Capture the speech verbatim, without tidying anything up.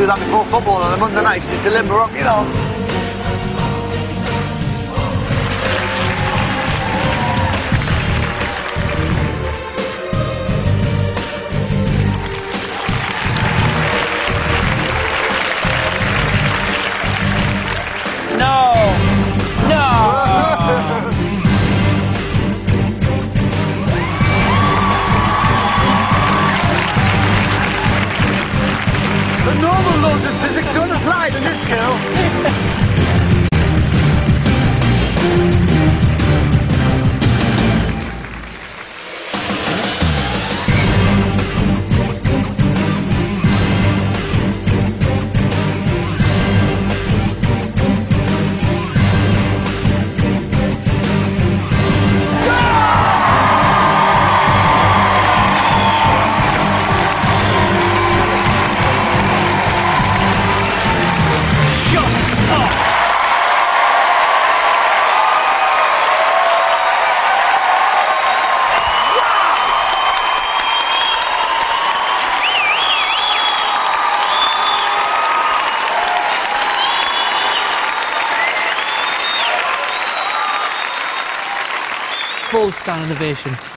do that before football on a Monday night just to limber up, you know. No! No! The normal laws of physics don't apply to this girl. Full stand ovation.